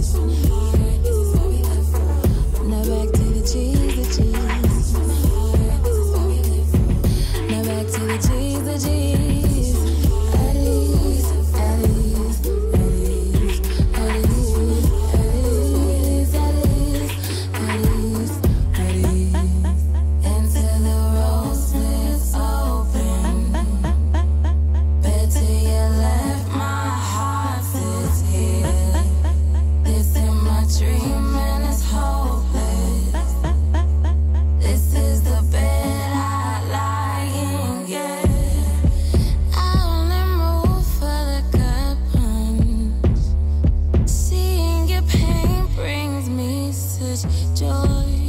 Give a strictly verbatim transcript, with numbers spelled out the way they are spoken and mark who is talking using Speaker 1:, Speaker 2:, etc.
Speaker 1: Now back to the cheese, the cheese. Now back to the cheese, the cheese. At ease, at ease, at ease, at ease, at ease, at ease, at ease. Until the road slits open. Bed to your left, my heart sits here. This is my dream and it's hopeless. This is the bed I lie in, yeah. I only move for the gut punch. Seeing your pain brings me such joy.